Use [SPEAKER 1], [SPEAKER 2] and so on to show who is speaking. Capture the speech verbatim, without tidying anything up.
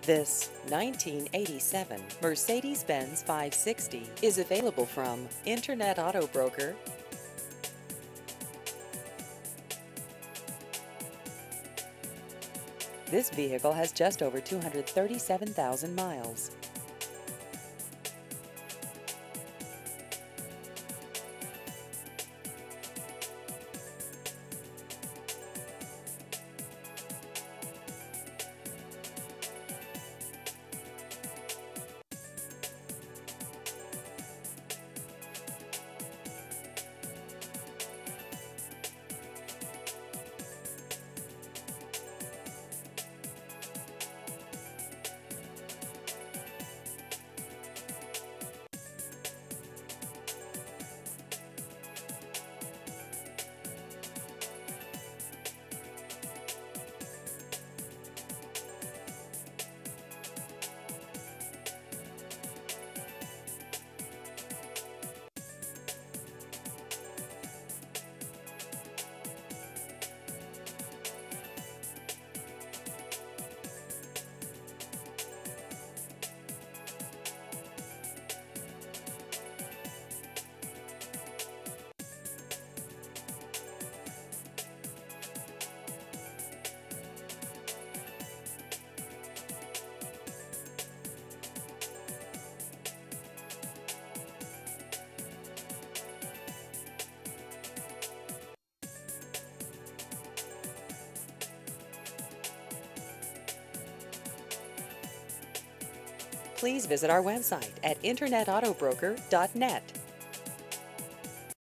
[SPEAKER 1] This nineteen eighty-seven Mercedes-Benz five sixty is available from Internet Auto Broker. This vehicle has just over two hundred thirty-seven thousand miles. Please visit our website at internet auto broker dot net.